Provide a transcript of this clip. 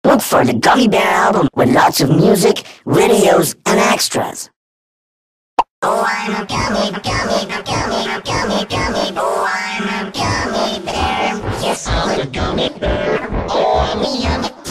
Look for the Gummy Bear album with lots of music, videos, and extras. Oh, I'm a gummy, gummy, gummy, gummy, gummy. Oh, I'm a gummy bear. Yes, I'm a gummy bear. Oh, I'm a yummy.